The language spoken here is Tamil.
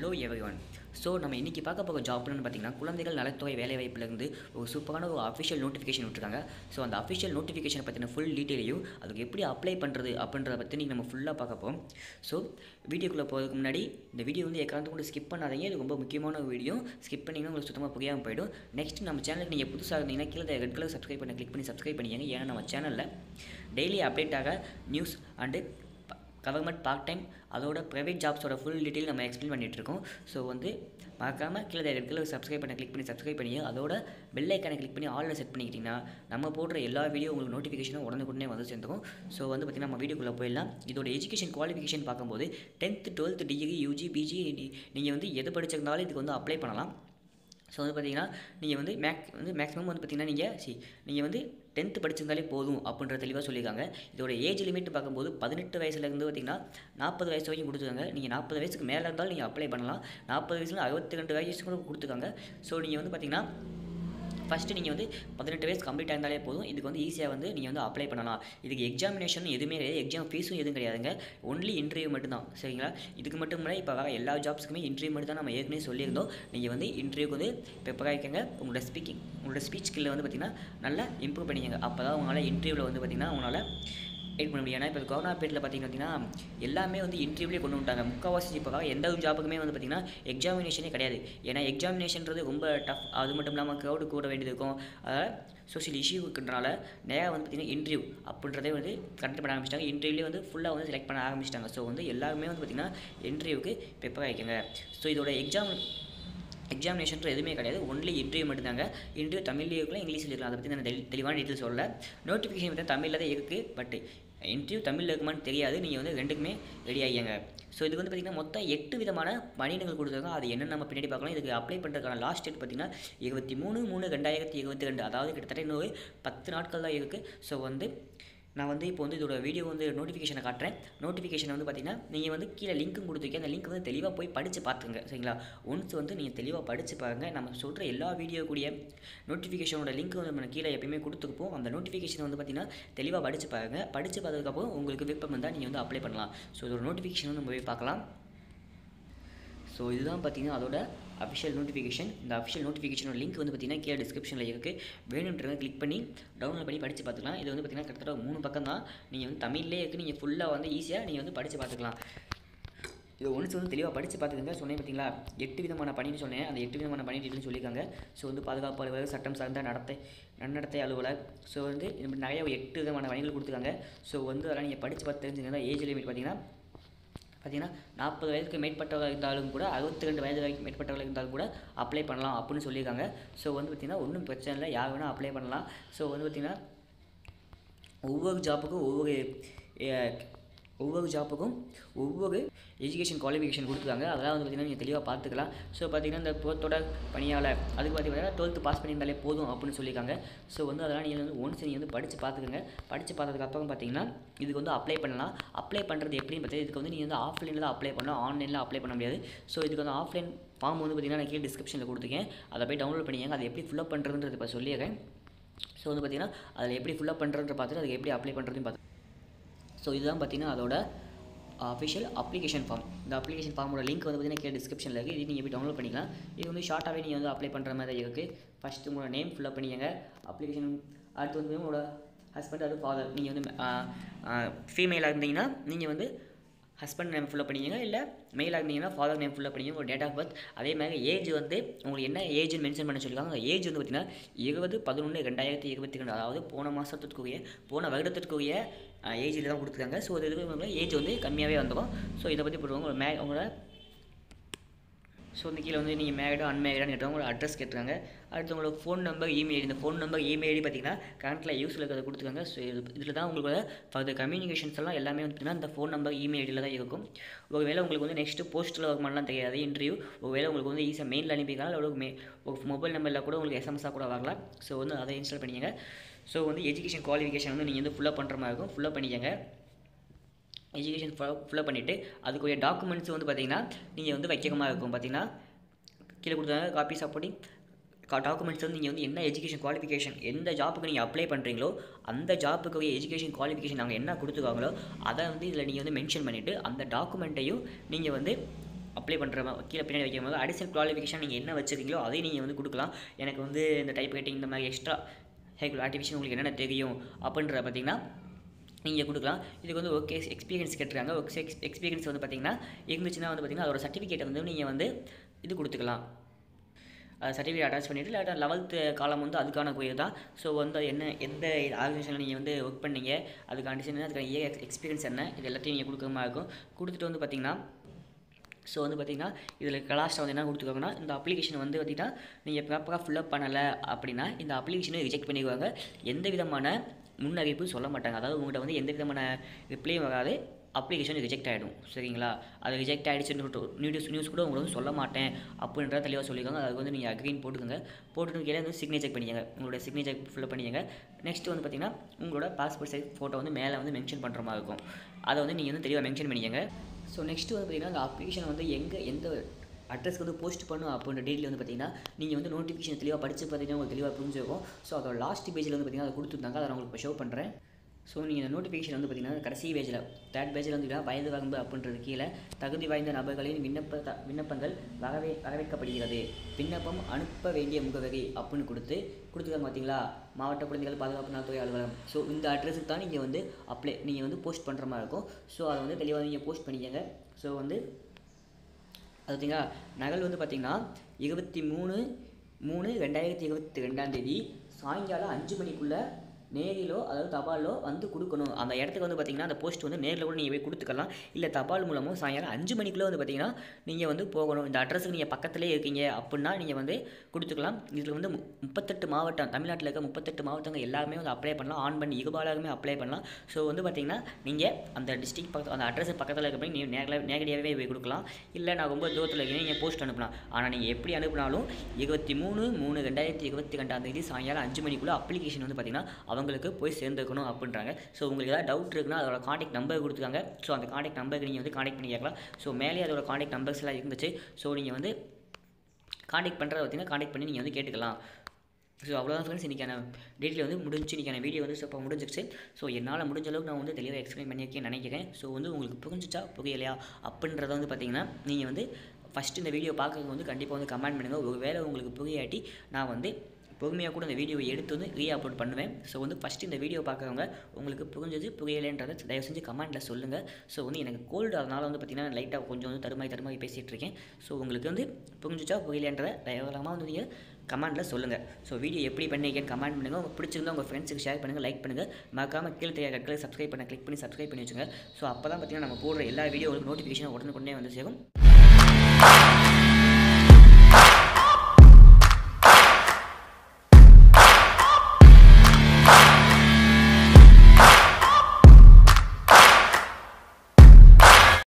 Hello everyone. ஸோ நம்ம இன்றைக்கி பார்க்க போகிற ஜாப்னு பார்த்தீங்கன்னா குழந்தைகள் நலத்துறை வேலைவாய்ப்புலேருந்து ஒரு சூப்பரான ஒரு அஃபிஷியல் நோட்டிஃபிகேஷன் விட்டுருக்காங்க. ஸோ அந்த அஃபிஷியல் நோட்டிஃபிகேஷனை பற்றின ஃபுல் டீட்டெயிலையும் அதுக்கு எப்படி அப்ளை பண்ணுறது அப்படின்றத பற்றி நீங்கள் நம்ம ஃபுல்லாக பார்க்க போகிறோம். ஸோ வீடியோக்குள்ளே போகிறதுக்கு முன்னாடி இந்த வீடியோ வந்து எக்காரணத்தும் கூட ஸ்கிப் பண்ணாதீங்க. இது ரொம்ப முக்கியமான ஒரு வீடியோ. ஸ்கிப் பண்ணிங்கன்னா உங்களுக்கு சுத்தமாக புரியாமல் போயிடும். நெக்ஸ்ட் நம்ம சேனலுக்கு நீங்கள் புதுசாக இருந்தீங்கன்னா கீழே ரெட் கலர் சப்ஸ்கிரைப் பண்ண கிளிக் பண்ணி சப்ஸ்கிரைப் பண்ணிக்கங்க. ஏன்னா நம்ம சேனலில் டெய்லி அப்டேட் ஆக news and government part time அதோட ப்ரைவேட் ஜாப்ஸோட ஃபுல் டீட்டெயில் நம்ம எக்ஸ்பிளைன் பண்ணிகிட்ருக்கோம். ஸோ வந்து மறக்காமல் கீழே ரெட்டில் சப்ஸ்கிரைப் பண்ண கிளிக் பண்ணி சப்ஸ்கிரைப் பண்ணி அதோட பெல் ஐக்கானை கிளிக் பண்ணி ஆல்ல செட் பண்ணிக்கிட்டிங்கன்னா நம்ம போடுற எல்லா வீடியோ உங்களுக்கு நோட்டிஃபிகேஷனும் உடனே வந்து சேர்ந்துடும். ஸோ வந்து பார்த்திங்கன்னா நம்ம வீடியோக்குள்ளே போயிடலாம். இதோட எஜுகேஷன் குவாலிஃபிகேஷன் பார்க்கும்போது 10th 12th degree UG PG நீங்கள் வந்து எது படிச்சிருந்தாலும் இதுக்கு வந்து அப்ளை பண்ணலாம். ஸோ வந்து பார்த்திங்கன்னா நீங்கள் வந்து மேக்ஸிமம் வந்து பார்த்திங்கன்னா நீங்கள் வந்து 10th படிச்சிருந்தாலே போதும் அப்படின்ற தெளிவாக சொல்லியிருக்காங்க. இதோட ஏஜ் லிமிட் பார்க்கும்போது 18 வயசுலேருந்து பார்த்திங்கன்னா 40 வயசு வரைக்கும் கொடுத்துருக்காங்க. நீங்கள் 40 வயசுக்கு மேலே இருந்தாலும் நீங்கள் அப்ளை பண்ணலாம். 40 வயசுல 62 வயசு கூட கொடுத்துருக்காங்க. ஸோ நீங்கள் வந்து பார்த்திங்கன்னா ஃபஸ்ட்டு நீங்கள் வந்து 18 வயசு கம்ப்ளீட் ஆயிருந்தாலே போதும். இதுக்கு வந்து ஈஸியாக வந்து நீங்கள் வந்து அப்ளை பண்ணலாம். இதுக்கு எக்ஸாமினேஷன் எதுவுமே கிடையாது, எக்ஸாம் ஃபீஸும் எதுவும் கிடையாதுங்க. ஒன்லி இன்டர்வியூ மட்டும்தான். சரிங்களா? இதுக்கு மட்டும் இல்லை, இப்போ வர எல்லா ஜாப்ஸுக்குமே இன்டர்வியூ மட்டும் தான் நம்ம ஏற்கனவே சொல்லியிருந்தோம். நீங்கள் வந்து இன்டர்வியூக்கு வந்து ப்ரிப்பேர் ஆகிக்கங்க. உங்களோட ஸ்பீச் ஸ்கில்லை வந்து பார்த்திங்கன்னா நல்லா இம்ப்ரூவ் பண்ணிக்கங்க. அப்போ தான் உங்களால் இன்டர்வியூவில் வந்து பார்த்திங்கன்னா உங்களால் எட் பண்ண முடியும். ஏன்னா இப்போ கவர்மெண்ட் பார்த்திங்கன்னா எல்லாமே வந்து இன்டர்வியூலேயே கொண்டு வந்துட்டாங்க. முக்கால்வாசி இப்போ எந்த ஒரு ஜாப்புக்குமே வந்து பார்த்திங்கன்னா எக்ஸாமினேஷனே கிடையாது. ஏன்னா எக்ஸாமினேஷன்றது ரொம்ப டஃப். அது மட்டும் இல்லாமல் க்ரௌடு கூட வேண்டியது இருக்கும். அதாவது சோஷியல் இஷ்யூ இருக்கிறனால நிறையா வந்து பார்த்திங்கன்னா இன்டர்வியூ அப்படின்றதே வந்து கண்டக்ட் பண்ண ஆரம்பிச்சிட்டாங்க. இன்டர்வியூலேயே வந்து ஃபுல்லாக வந்து செலக்ட் பண்ண ஆரம்பிச்சிட்டாங்க. ஸோ வந்து எல்லாருமே வந்து பார்த்திங்கன்னா இன்டர்வியூக்கு ப்ரிப்பேர் ஆகிக்கங்க. ஸோ இதோட எக்ஸாமினேஷன் எதுவுமே கிடையாது, ஒன்லி இன்டர்வியூ மட்டும்தாங்க. இன்டர்வியூ தமிழ்லேயே இருக்கலாம், இங்கிலீஷில் இருக்கலாம். அதை பற்றி நான் தெளிவான டீட்டெயில் சொல்லலை. நோட்டிஃபிகேஷன் வந்து தமிழில் தான் இருக்குது, பட் இன்டர்வியூ தமிழில் இருக்குமான்னு தெரியாது. நீங்கள் வந்து ரெண்டுக்குமே ரெடி ஆகிங்க. ஸோ இதுக்கு வந்து பார்த்திங்கன்னா மொத்தம் 8 விதமான பணியிடங்கள் கொடுத்துருக்காங்க. அது என்னென்னு நம்ம பின்னாடி பார்க்கலாம். இதுக்கு அப்ளை பண்ணுறதுக்கான லாஸ்ட் டேட் பார்த்திங்கன்னா 23/3/2022. அதாவது கிட்டத்தட்ட இன்னொரு 10 நாட்கள் தான் இருக்குது. ஸோ வந்து நான் வந்து இப்போ வந்து இதோட வீடியோ வந்து நோட்டிஃபிகேஷனை காட்டுறேன். நோட்டிஃபிகேஷன் வந்து பார்த்திங்கன்னா நீங்கள் வந்து கீழே லிங்க்கும் கொடுத்துருக்கேன். அந்த லிங்க் வந்து தெளிவாக போய் படித்து பார்த்துங்க. சரிங்களா? ஒன்ஸ் வந்து நீங்கள் தெளிவாக படித்து பாருங்கள். நம்ம சொல்கிற எல்லா வீடியோ கூடிய நோட்டிஃபிகேஷனோட லிங்க் வந்து நம்ம கீழே எப்பயுமே கொடுத்துருப்போம். அந்த நோட்டிஃபிகேஷன் வந்து பார்த்திங்கன்னா தெளிவாக படித்து பாருங்கள். படித்து பார்த்ததுக்கப்புறம் உங்களுக்கு விருப்பம் இருந்தால் நீங்கள் வந்து அப்ளை பண்ணலாம். ஸோ இதோட நோட்டிஃபிகேஷன் வந்து நம்ம போய் பார்க்கலாம். ஸோ இதுதான் பார்த்திங்கன்னா அதோட அஃபிஷியல் நோட்டிஃபிகேஷன். இந்த அஃபிஷியல் நோட்டிஃபிகேஷனோட லிங்க் வந்து பார்த்திங்கன்னா கீழே டிஸ்கிரிப்ஷனில் இருக்குது. வேணுன்றதை கிளிக் பண்ணி டவுன்லோட் பண்ணி படித்து பார்த்துக்கலாம். இது வந்து பார்த்திங்கன்னா கிட்டத்தட்ட 3 பக்கம் தான். நீங்கள் வந்து தமிழ்லேயே இருக்குது. நீங்கள் ஃபுல்லாக வந்து ஈஸியாக நீங்கள் வந்து படித்து பார்த்துக்கலாம். இது ஒன்ஸ் வந்து தெளிவாக படித்து பார்த்துக்கங்க. சொன்னேன் பார்த்திங்களா 8 விதமான பணின்னு சொன்னேன். அந்த 8 விதமான பணி டீட்டெயில்னு சொல்லியிருக்காங்க. ஸோ வந்து பாதுகாப்பு அலுவலர், சட்டம் சார்ந்த நன்னடத்தை அலுவலர். ஸோ வந்து இது நிறைய 8 விதமான பணிகள் கொடுத்துருக்காங்க. ஸோ வந்து அதெல்லாம் நீங்கள் படித்து பார்த்து தெரிஞ்சுங்கன்னா ஏஜ் லிமிட் பார்த்திங்கன்னா 40 வயதுக்கு மேற்பட்டவர்கள் இருந்தாலும் கூட 62 வயது வரைக்கும் மேற்பட்டவர்கள் இருந்தாலும் கூட அப்ளை பண்ணலாம் அப்படின்னு சொல்லியிருக்காங்க. ஸோ வந்து பார்த்திங்கன்னா ஒன்றும் பிரச்சனை இல்லை, யார் வேணால் அப்ளை பண்ணலாம். ஸோ வந்து பார்த்திங்கன்னா ஒவ்வொரு ஜாப்புக்கும் ஒவ்வொரு எஜுகேஷன் குவாலிஃபிகேஷன் கொடுத்துருக்காங்க. அதெல்லாம் வந்து பார்த்திங்கன்னா நீங்கள் தெளிவாக பார்த்துக்கலாம். ஸோ பார்த்திங்கன்னா இந்த புறத்தோட பணியாளர் அதுக்கு பார்த்திங்கன்னா 12th பாஸ் பண்ணியிருந்தாலே போதும் அப்படின்னு சொல்லியிருக்காங்க. ஸோ வந்து அதெல்லாம் நீங்கள் வந்து ஒன்ஸ் நீங்கள் வந்து படித்து பார்த்துக்கங்க. படித்து பார்த்ததுக்கப்புறம் பார்த்திங்கன்னா இதுக்கு வந்து அப்ளை பண்ணலாம். அப்ளை பண்ணுறது எப்படின்னு பார்த்தீங்கன்னா இதுக்கு வந்து நீங்கள் வந்து ஆஃப்லைனில் தான் அப்ளை பண்ணலாம், ஆன்லைனில் அப்ளை பண்ண முடியாது. ஸோ இதுக்கு வந்து ஆஃப்லைன் ஃபார்ம் வந்து பார்த்திங்கன்னா நான் கீழே டிஸ்கிரிப்ஷனில் கொடுத்துருக்கேன். அதை போய் டவுன்லோட் பண்ணிக்கங்க. அதை எப்படி ஃபில்அப் பண்ணுறதுன்றது இப்போ சொல்லிடுறேன். ஸோ வந்து பார்த்திங்கன்னா அதில் எப்படி ஃபில்அப் பண்ணுறதுன்ற பார்த்துட்டு அதுக்கு எப்படி அப்ளை பண்ணுறதுன்னு பார்த்து. ஸோ இதுதான் பார்த்திங்கன்னா அதோட அஃபிஷியல் அப்ளிகேஷன் ஃபார்ம். இந்த அப்ளிகேஷன் ஃபார்மோட லிங்க் வந்து பார்த்திங்கன்னா கீழே டிஸ்கிரிப்ஷனில் இருக்குது. இது நீங்கள் எப்படி டவுன்லோட் பண்ணிக்கலாம். இது வந்து ஷார்ட்டாகவே நீங்கள் வந்து அப்ளை பண்ணுற மாதிரி இருக்குது. ஃபஸ்ட்டு உங்களோட நேம் ஃபில்அப் பண்ணிக்கங்க. அப்ளிகேஷன் அடுத்து வந்து உங்களோட ஹஸ்பண்ட் அது ஃபாதர். நீங்கள் வந்து ஃபீமேலாக இருந்தீங்கன்னா நீங்கள் வந்து ஹஸ்பண்ட் நேம் ஃபில்அப் பண்ணிக்கங்க. இல்லை மெயிலாக இருந்தீங்கன்னா ஃபாதர் நேம் ஃபில்அப் பண்ணிக்கங்க. உங்கள் டேட் ஆஃப் பர்த். அதே மாதிரி ஏஜ் வந்து உங்களுக்கு என்ன ஏஜ்னு மென்ஷன் பண்ண சொல்லியிருக்காங்க. அந்த ஏஜ் வந்து பார்த்திங்கன்னா 20/11/2022. அதாவது போன வருடத்திற்குரிய ஏஜில் தான் கொடுத்துருக்காங்க. ஸோ இது ஏஜ் வந்து கம்மியாகவே வந்துடும். ஸோ இதை பற்றி போடுவாங்க உங்களோட ஸோ இந்த கீழே வந்து நீங்கள் மேரிடா அன்மேரிடான்னு கேட்டாங்க. உங்களோட அட்ரஸ் கேட்டுருக்காங்க. அடுத்து உங்களோட ஃபோன் நம்பர், இமெயில். இந்த ஃபோன் நம்பர், இமெயில் பார்த்திங்கன்னா கரண்ட்டில் யூஸில் இருக்கிறத கொடுத்துருக்காங்க. ஸோ இதில் தான் உங்களுக்கு ஃபர்தர் கம்யூனிகேஷன்ஸ் எல்லாம் எல்லாமே வந்து பார்த்திங்கன்னா இந்த ஃபோன் நம்பர், இமெயிலில் தான் இருக்கும். ஒருவேளை உங்களுக்கு வந்து நெக்ஸ்ட்டு போஸ்ட்டில் வருமானலாம் தெரியாது இன்டர்வியூ. ஒருவேளை உங்களுக்கு வந்து ஈஸியாக மெயிலில் அனுப்பிக்கலாம். இல்லை ஒரு மொபைல் நம்பரில் கூட உங்களுக்கு எஸ்எம்எஸ்ஸாக கூட வரலாம். ஸோ வந்து அதை இன்ஸ்டால் பண்ணிக்கங்க. ஸோ வந்து எஜுகேஷன் குவாலிஃபிகேஷன் வந்து நீங்கள் வந்து ஃபுல்லாக பண்ணுற மாதிரி இருக்கும். ஃபுல்லாக பண்ணிக்கங்க. எஜுகேஷன் ஃபுல்லாக பண்ணிவிட்டு அதுக்குரிய டாக்குமெண்ட்ஸ் வந்து பார்த்திங்கன்னா நீங்கள் வந்து வைக்கிற மாதிரி இருக்கும். பார்த்திங்கன்னா கீழே கொடுத்தாங்க காப்பி சப்போர்ட்டிங் டாக்குமெண்ட்ஸ் வந்து நீங்கள் வந்து என்ன எஜுகேஷன் குவாலிஃபிகேஷன் எந்த ஜாப்புக்கு நீங்கள் அப்ளை பண்ணுறீங்களோ அந்த ஜாப்புக்கு எஜுகேஷன் குவாலிஃபிகேஷன் நாங்கள் என்ன கொடுத்துருக்காங்களோ அதை வந்து இதில் நீங்கள் வந்து மென்ஷன் பண்ணிவிட்டு அந்த டாக்குமெண்ட்டையும் நீங்கள் வந்து அப்ளை பண்ணுற கீழே பின்னாடி வைக்கும்போது அடிஷனல் குவாலிஃபிகேஷன் நீங்கள் என்ன வச்சுருக்கீங்களோ அதையும் நீங்கள் வந்து கொடுக்கலாம். எனக்கு வந்து இந்த டைப் ரைட்டிங் இந்த மாதிரி எக்ஸ்ட்ரா ஆக்டிவிஷன் உங்களுக்கு என்னென்ன தெரியும் அப்படின்றத பார்த்தீங்கன்னா நீங்கள் கொடுக்கலாம். இதுக்கு வந்து ஓகே எக்ஸ்பீரியன்ஸ் கேட்டிருக்காங்க. எக்ஸ்பீரியன்ஸ் வந்து பார்த்திங்கன்னா இருந்துச்சுன்னா வந்து பார்த்திங்கன்னா அதோட சர்டிஃபிகேட்டை வந்து நீங்கள் வந்து இது கொடுத்துக்கலாம். சர்டிஃபிகேட் அட்டாச் பண்ணிவிட்டு இல்லாட்டா 11th காலம் வந்து அதுக்கான கோயில் தான். ஸோ வந்து என்ன எந்த ஆர்கனைசேஷனில் நீங்கள் வந்து ஒர்க் பண்ணீங்க, அதுக்கு கண்டிஷன் என்ன, அதுக்கான எக்ஸ்பீரியன்ஸ் என்ன, இது எல்லாத்தையும் நீங்கள் கொடுக்குற மாதிரி இருக்கும். கொடுத்துட்டு வந்து பார்த்திங்கன்னா ஸோ வந்து பார்த்திங்கன்னா இதில் லாஸ்ட்டாக வந்து என்ன கொடுத்துருக்காங்கன்னா இந்த அப்ளிகேஷன் வந்து பார்த்திங்கன்னா நீங்கள் ப்ராப்பராக ஃபில்அப் பண்ணலை அப்படின்னா இந்த அப்ளிகேஷனை ரிஜெக்ட் பண்ணிடுவாங்க. எந்த விதமான முன்னறிவிப்பு சொல்ல மாட்டாங்க. அதாவது உங்கள்கிட்ட வந்து எந்த விதமான ரிப்ளையும் வராது. அப்ளிகேஷன் ரிஜெக்ட் ஆகிடும். சரிங்களா? அது ரிஜெக்ட் ஆகிடுச்சுன்னு நியூஸ் கூட உங்களுக்கு வந்து சொல்ல மாட்டேன் அப்படின்றத தெளிவாக சொல்லியிருக்காங்க. அதுக்கு வந்து நீங்கள் அக்ரீன் போட்டுக்கோங்க. போட்டுட்டு கீழே வந்து சிக்னேச்சர் பண்ணிக்கோங்க. உங்களோட சிக்னேச்சர் ஃபில்அப் பண்ணிக்கோங்க. நெக்ஸ்ட் வந்து பார்த்திங்கன்னா உங்களோட பாஸ்போர்ட் சைஸ் ஃபோட்டோ வந்து மேலே வந்து மென்ஷன் பண்ணுற மாதிரி இருக்கும். அதை வந்து நீங்கள் வந்து தெளிவாக மென்ஷன் பண்ணிக்கோங்க. ஸோ நெக்ஸ்ட்டு வந்து பார்த்திங்கன்னா அந்த அப்ளிகேஷன் வந்து எந்த அட்ரஸ்க்கு வந்து போஸ்ட் பண்ணும் அப்படின்ற டேட்டில் வந்து பார்த்திங்கன்னா நீங்கள் வந்து நோட்டிஃபிகேஷன் தெளிவாக படித்து பார்த்தீங்கன்னா உங்களுக்கு தெளிவாக புரிஞ்சிருக்கும். ஸோ அதோட லாஸ்ட் பேஜில் வந்து பார்த்திங்கன்னா அதை கொடுத்துருந்தாங்க. அதை நான் உங்களுக்கு இப்போ ஷோ பண்ணுறேன். ஸோ நீங்கள் இந்த நோட்டிஃபிகேஷன் வந்து பார்த்திங்கன்னா கடைசி பேஜில் 3rd பேஜில் வந்து வயது வரம்பு அப்படின்றது கீழே தகுதி வாய்ந்த நபர்களின் விண்ணப்பங்கள் வரவேற்கப்படுகிறது. விண்ணப்பம் அனுப்ப வேண்டிய முகவரி அப்படின்னு கொடுத்துருக்காங்க பார்த்தீங்களா, மாவட்ட குழந்தைகள் பாதுகாப்பு நலத்துறை அலுவலகம். ஸோ இந்த அட்ரஸுக்கு தான் நீங்கள் வந்து நீங்கள் வந்து போஸ்ட் பண்ணுற மாதிரி இருக்கும். ஸோ அதை வந்து தெளிவாக நீங்கள் போஸ்ட் பண்ணிக்கங்க. ஸோ வந்து அது பார்த்தீங்கன்னா நகல் வந்து பார்த்திங்கன்னா 23/3/2022 சாயங்காலம் 5 மணிக்குள்ளே நேரிலோ அதாவது தபாலோ வந்து கொடுக்கணும். அந்த இடத்துக்கு வந்து பார்த்திங்கன்னா அந்த போஸ்ட் வந்து நேரில் கூட நீங்கள் போய் கொடுத்துக்கலாம். இல்லை தபால் மூலமும் சாயங்காலம் 5 மணிக்குள்ளே வந்து பார்த்திங்கன்னா நீங்கள் வந்து போகணும். இந்த அட்ரஸுக்கு நீங்கள் பக்கத்துலேயே இருக்கீங்க அப்படின்னா நீங்கள் வந்து கொடுத்துக்கலாம். இதில் வந்து 38 மாவட்டம், தமிழ்நாட்டில் இருக்க 38 மாவட்டங்கள் எல்லாருமே வந்து அப்ளை பண்ணலாம். ஆன் பண்ணி இருபாலருமே அப்ளை பண்ணலாம். ஸோ வந்து பார்த்திங்கன்னா நீங்கள் அந்த டிஸ்ட்ரிக்ட் பக்கத்தில் அந்த அட்ரஸ் பக்கத்தில் இருக்க போய் நீங்கள் நேரடியாகவே போய் கொடுக்கலாம். இல்லை நான் ரொம்ப தூரத்தில் இருக்கீங்க நீங்கள் போஸ்ட் அனுப்பலாம். ஆனால் நீங்கள் எப்படி அனுப்பினாலும் 23/3/2022 சாயங்காலம் 5 மணிக்குள்ளே அப்ளிகேஷன் வந்து பார்த்திங்கன்னா அவங்களுக்கு போய் சேர்ந்துக்கணும் அப்படின்றாங்க. ஸோ உங்களுக்கு ஏதாவது டவுட் இருக்குன்னா அதோட காண்டாக்ட் நம்பர் கொடுத்துருக்காங்க. ஸோ அந்த காண்டாக்ட் நம்பருக்கு நீங்கள் வந்து காண்டாக்ட் பண்ணி கேட்கலாம். ஸோ மேலே அதோட காண்டாக்ட் நம்பர்ஸ் எல்லாம் இருந்துச்சு. ஸோ நீங்கள் வந்து காண்டாக்ட் பண்ணுறத பார்த்தீங்கன்னா காண்டாக்ட் பண்ணி நீங்கள் வந்து கேட்டுக்கலாம். ஸோ அவ்வளோதான் ஃப்ரெண்ட்ஸ், இன்றைக்கான டீட்டெயில் வந்து முடிஞ்சு. இன்றைக்கான வீடியோ வந்து இப்போ முடிஞ்சிருச்சு. ஸோ என்னால் முடிஞ்ச அளவுக்கு நான் வந்து தெளிவாக எக்ஸ்பிளைன் பண்ணியிருக்கேன்னு நினைக்கிறேன். ஸோ வந்து உங்களுக்கு புரிஞ்சிச்சா புரியலையா அப்படின்றத வந்து பார்த்திங்கன்னா நீங்கள் வந்து ஃபஸ்ட்டு இந்த வீடியோ பார்க்குறது வந்து கண்டிப்பாக வந்து கமெண்ட் பண்ணுங்கள். ஒரு வேளை உங்களுக்கு புரியாட்டி நான் வந்து பொறுமையாக கூட இந்த வீடியோவை எடுத்து வந்து அப்லோட் பண்ணுவேன். ஸோ வந்து ஃபஸ்ட்டு இந்த வீடியோ பார்க்குறவங்க உங்களுக்கு புரிஞ்சது புரியலைன்றதை தயவு செஞ்சு கமெண்ட்டில் சொல்லுங்கள். ஸோ வந்து எனக்கு கோல்டு, அதனால் வந்து பார்த்திங்கன்னா லைட்டாக கொஞ்சம் வந்து தருமாறி பேசிகிட்டு இருக்கேன். ஸோ உங்களுக்கு வந்து புரிஞ்சிச்சா புரியலைன்றதை தயவரமாக வந்து நீங்கள் கமெண்ட்டில் சொல்லுங்கள். ஸோ வீடியோ எப்படி பண்ணிக்கேன்னு கமெண்ட் பண்ணுங்கள். உங்களுக்கு பிடிச்சிருந்தா உங்கள் ஃப்ரெண்ட்ஸுக்கு ஷேர் பண்ணுங்கள், லைக் பண்ணுங்கள். மறக்காமல் கீழே தெரியாத கட்களை கிளிக் பண்ணி சப்ஸ்கிரைப் பண்ணி வச்சுங்க. ஸோ அப்போ தான் பார்த்திங்கன்னா நம்ம போடுற எல்லா வீடியோ உங்களுக்கு நோட்டிஃபிகேஷன் உடனே வந்து சேரும்.